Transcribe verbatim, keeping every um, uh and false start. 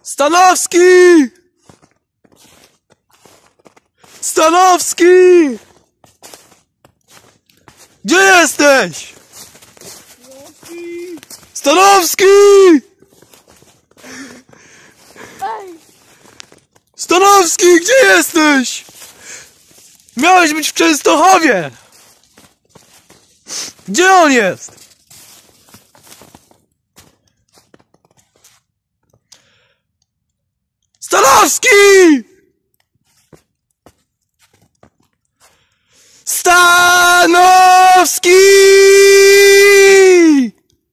Stanowski! Stanowski! Gdzie jesteś? Stanowski! Stanowski, gdzie jesteś? Miałeś być w Częstochowie! Gdzie on jest? Stanowski! Stanowski!